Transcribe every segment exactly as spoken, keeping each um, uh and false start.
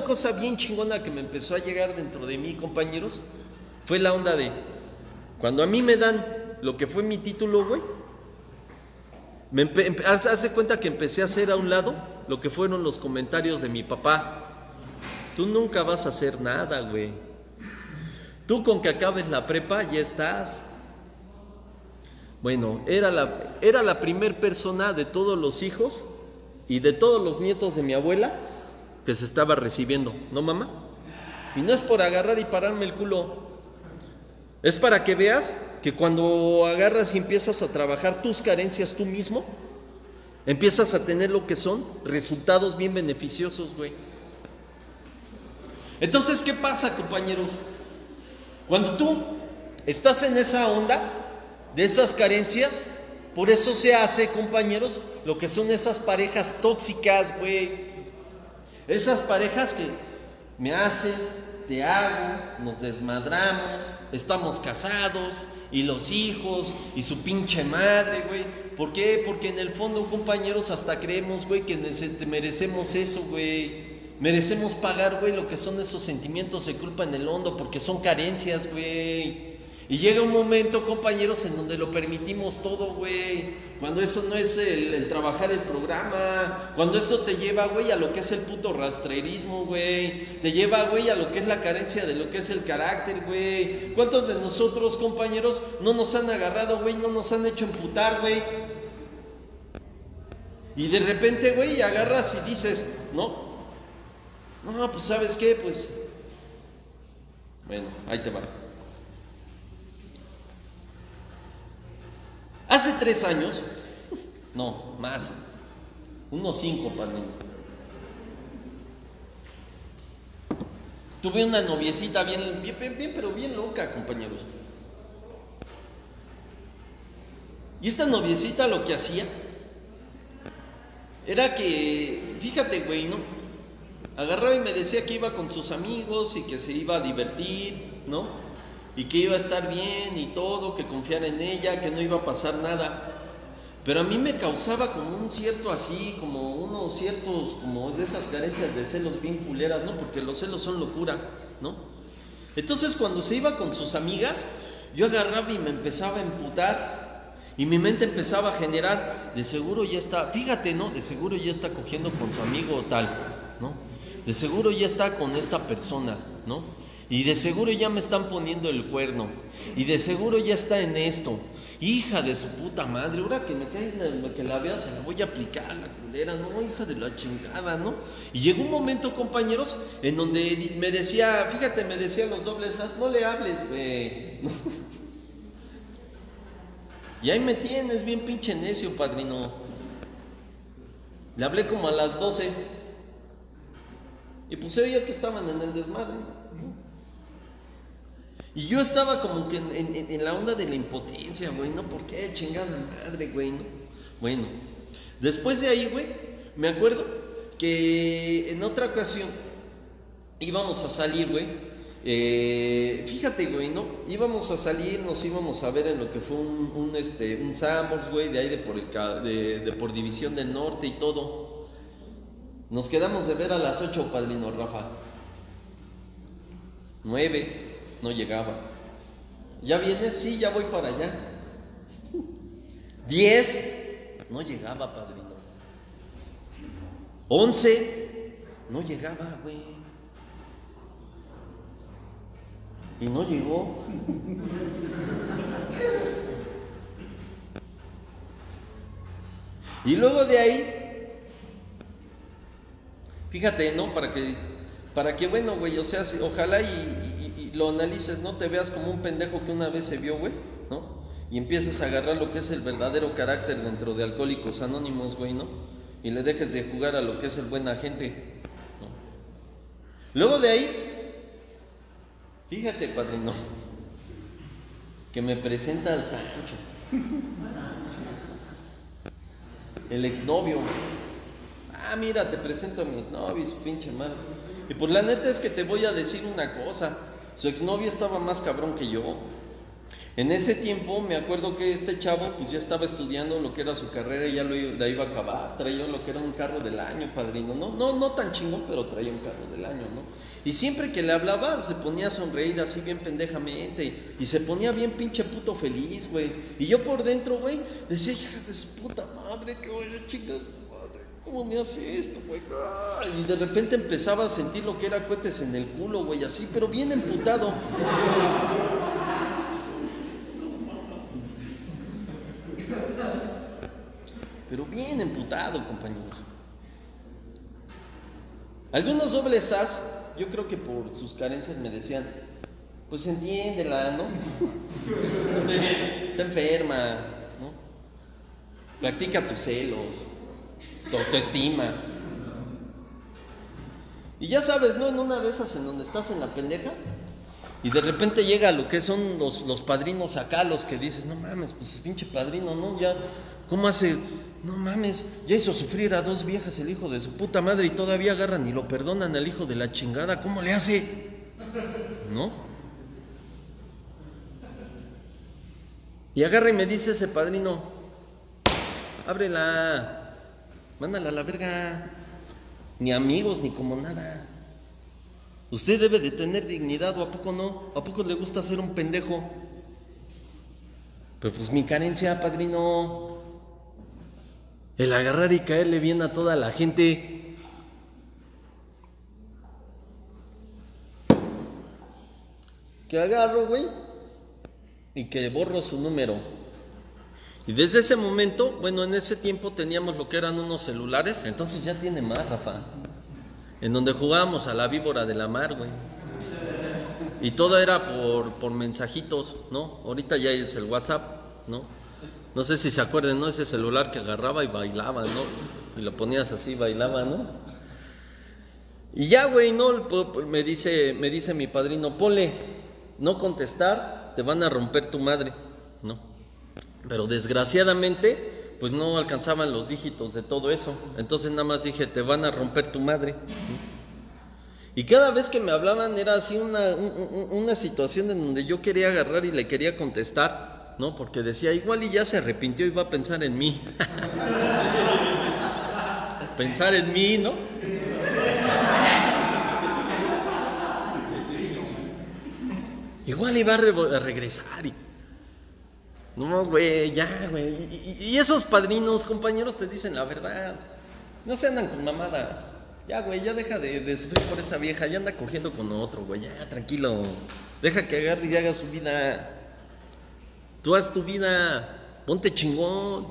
cosa bien chingona que me empezó a llegar dentro de mí, compañeros, fue la onda de, cuando a mí me dan lo que fue mi título, güey, me empe- haz, haz de cuenta que empecé a hacer a un lado lo que fueron los comentarios de mi papá. Tú nunca vas a hacer nada, güey. Tú con que acabes la prepa ya estás. Bueno, era la, era la primer persona de todos los hijos y de todos los nietos de mi abuela que se estaba recibiendo, ¿no, mamá? Y no es por agarrar y pararme el culo, es para que veas que cuando agarras y empiezas a trabajar tus carencias tú mismo, empiezas a tener lo que son resultados bien beneficiosos, güey. Entonces, ¿qué pasa, compañeros? Cuando tú estás en esa onda de esas carencias, por eso se hace, compañeros, lo que son esas parejas tóxicas, güey. Esas parejas que me haces, te hago, nos desmadramos, estamos casados, y los hijos, y su pinche madre, güey. ¿Por qué? Porque en el fondo, compañeros, hasta creemos, güey, que merecemos eso, güey. Merecemos pagar, güey, lo que son esos sentimientos de culpa en el hondo, porque son carencias, güey. Y llega un momento, compañeros, en donde lo permitimos todo, güey. Cuando eso no es el, el trabajar el programa. Cuando eso te lleva, güey, a lo que es el puto rastrerismo, güey. Te lleva, güey, a lo que es la carencia de lo que es el carácter, güey. ¿Cuántos de nosotros, compañeros, no nos han agarrado, güey, no nos han hecho emputar, güey? Y de repente, güey, agarras y dices, no, no, pues ¿sabes qué? Pues, bueno, ahí te va. Hace tres años, no, más, unos cinco, padrino, tuve una noviecita bien, bien, bien, bien, pero bien loca, compañeros. Y esta noviecita lo que hacía era que, fíjate, güey, ¿no? Agarraba y me decía que iba con sus amigos y que se iba a divertir, ¿no? Y que iba a estar bien y todo, que confiara en ella, que no iba a pasar nada. Pero a mí me causaba como un cierto así, como unos ciertos, como de esas carencias de celos bien culeras, ¿no? Porque los celos son locura, ¿no? Entonces cuando se iba con sus amigas, yo agarraba y me empezaba a emputar. Y mi mente empezaba a generar, de seguro ya está, fíjate, ¿no? De seguro ya está cogiendo con su amigo tal, ¿no? De seguro ya está con esta persona, ¿no? Y de seguro ya me están poniendo el cuerno. Y de seguro ya está en esto. Hija de su puta madre, ahora que me cae, que la vea, se la voy a aplicar a la culera, ¿no? Hija de la chingada, ¿no? Y llegó un momento, compañeros, en donde me decía, fíjate, me decían los dobles, no le hables, güey. Y ahí me tienes bien pinche necio, padrino. Le hablé como a las doce. Y pues se veía que estaban en el desmadre. Y yo estaba como que en, en, en la onda de la impotencia, güey, ¿no? ¿Por qué? Chingada madre, güey, ¿no? Bueno, después de ahí, güey, me acuerdo que en otra ocasión íbamos a salir, güey. Eh, fíjate, güey, ¿no? Íbamos a salir, nos íbamos a ver en lo que fue un, un este, un Sanborns, güey, de ahí de por, el, de, de por División del Norte y todo. Nos quedamos de ver a las ocho, padrino Rafa. Nueve. No llegaba. ¿Ya vienes? Sí, ya voy para allá. Diez. No llegaba, padrino. Once. No llegaba, güey. Y no llegó. Y luego de ahí, fíjate, ¿no? Para que, para que bueno, güey, o sea, ojalá y, y lo analices, no te veas como un pendejo que una vez se vio, güey, ¿no? Y empieces a agarrar lo que es el verdadero carácter dentro de Alcohólicos Anónimos, güey, ¿no? Y le dejes de jugar a lo que es el buen agente, ¿no? Luego de ahí, fíjate, padrino, que me presenta al Sancho, el exnovio. Ah, mira, te presento a mi exnovio, su pinche madre. Y pues la neta es que te voy a decir una cosa. Su exnovio estaba más cabrón que yo. En ese tiempo me acuerdo que este chavo pues ya estaba estudiando lo que era su carrera y ya lo, la iba a acabar, traía lo que era un carro del año, padrino, no, no, no tan chingón, pero traía un carro del año, ¿no? Y siempre que le hablaba se ponía a sonreír así bien pendejamente y, y se ponía bien pinche puto feliz, güey. Y yo por dentro, güey, decía, hija de su puta madre, que voy a chingar su madre, ¿cómo me hace esto, güey? Y de repente empezaba a sentir lo que era cohetes en el culo, güey, así, pero bien emputado. Pero bien emputado, compañeros. Algunos dobles as, yo creo que por sus carencias me decían, pues entiéndela, ¿no? Está enferma, ¿no? Practica tus celos, tu autoestima. Y ya sabes, ¿no? En una de esas en donde estás en la pendeja y de repente llega lo que son los, los padrinos acá, los que dices, no mames, pues es pinche padrino, ¿no? Ya, ¿cómo hace? No mames, ya hizo sufrir a dos viejas el hijo de su puta madre y todavía agarran y lo perdonan al hijo de la chingada, ¿cómo le hace? ¿No? Y agarra y me dice ese padrino, ábrela, mándala a la verga, ni amigos ni como nada. Usted debe de tener dignidad, ¿o a poco no? ¿A poco le gusta ser un pendejo? Pero pues mi carencia, padrino, el agarrar y caerle bien a toda la gente. Que agarro, güey, y que borro su número. Y desde ese momento, bueno, en ese tiempo teníamos lo que eran unos celulares, entonces ya tiene más, Rafa, en donde jugábamos a la víbora de la mar, güey. Y todo era por, por mensajitos, ¿no? Ahorita ya es el WhatsApp, ¿no? No sé si se acuerdan, ¿no? Ese celular que agarraba y bailaba, ¿no? Y lo ponías así, bailaba, ¿no? Y ya, güey, ¿no? Me dice, me dice mi padrino, ponle, no contestar, te van a romper tu madre, ¿no? Pero desgraciadamente, pues no alcanzaban los dígitos de todo eso. Entonces nada más dije, te van a romper tu madre. Y cada vez que me hablaban era así una, un, una situación en donde yo quería agarrar y le quería contestar, ¿no? Porque decía, igual y ya se arrepintió y va a pensar en mí. Pensar en mí, ¿no? Igual iba a, re a regresar y... No, güey, ya, güey. Y, y esos padrinos, compañeros, te dicen la verdad. No se andan con mamadas. Ya, güey, ya deja de, de sufrir por esa vieja. Ya anda cogiendo con otro, güey. Ya, tranquilo. Deja que agarre y haga su vida. Tú haz tu vida. Ponte chingón.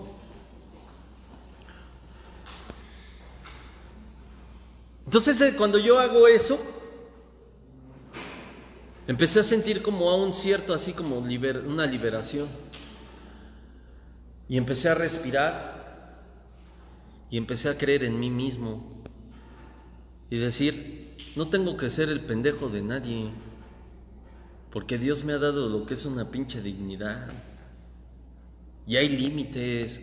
Entonces, cuando yo hago eso, empecé a sentir como a un cierto, así como liber, una liberación. Y empecé a respirar. Y empecé a creer en mí mismo. Y decir, no tengo que ser el pendejo de nadie, porque Dios me ha dado lo que es una pinche dignidad. Y hay límites.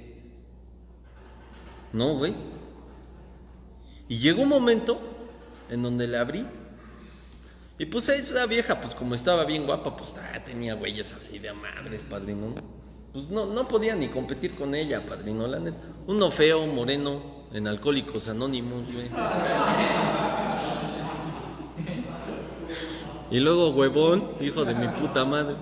¿No, güey? Y llegó un momento en donde le abrí. Y pues esa vieja, pues como estaba bien guapa, pues ah, tenía güeyes así de madres, padrino, ¿no? Pues no, no podía ni competir con ella, padrino, la neta. Uno feo, moreno, en Alcohólicos Anónimos, güey. Y luego huevón, hijo de mi puta madre.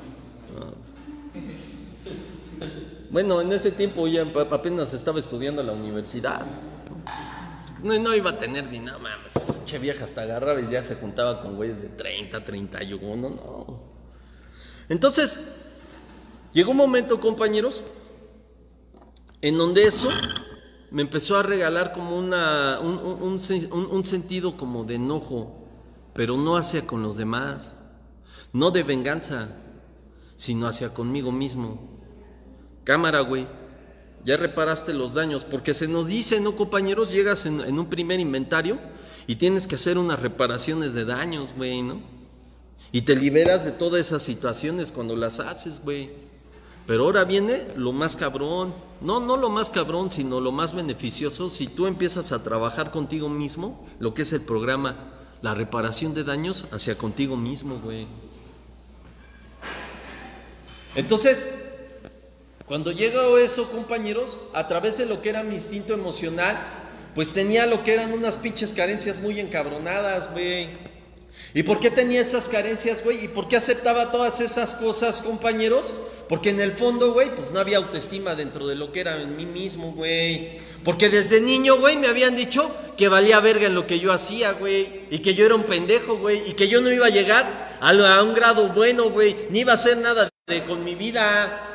Bueno, en ese tiempo ya apenas estaba estudiando en la universidad. No, no iba a tener ni nada, mames. Che vieja hasta agarraba y ya se juntaba con güeyes de treinta, treinta y uno, no. Entonces, llegó un momento, compañeros, en donde eso me empezó a regalar como una, un, un, un, un sentido como de enojo, pero no hacia con los demás, no de venganza, sino hacia conmigo mismo. Cámara, güey, ya reparaste los daños, porque se nos dice, ¿no, compañeros? Llegas en, en un primer inventario y tienes que hacer unas reparaciones de daños, güey, ¿no? Y te liberas de todas esas situaciones cuando las haces, güey. Pero ahora viene lo más cabrón, no, no lo más cabrón, sino lo más beneficioso, si tú empiezas a trabajar contigo mismo, lo que es el programa, la reparación de daños hacia contigo mismo, güey. Entonces, cuando llegó eso, compañeros, a través de lo que era mi instinto emocional, pues tenía lo que eran unas pinches carencias muy encabronadas, güey. ¿Y por qué tenía esas carencias, güey? ¿Y por qué aceptaba todas esas cosas, compañeros? Porque en el fondo, güey, pues no había autoestima dentro de lo que era en mí mismo, güey. Porque desde niño, güey, me habían dicho que valía verga en lo que yo hacía, güey. Y que yo era un pendejo, güey. Y que yo no iba a llegar a, a un grado bueno, güey. Ni iba a hacer nada de, con mi vida.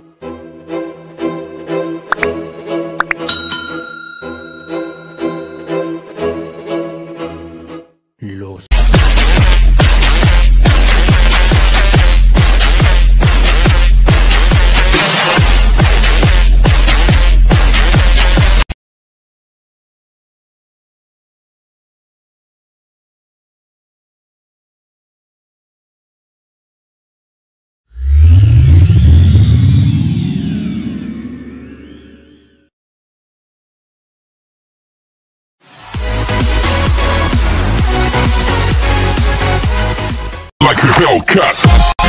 Los like a Hellcat.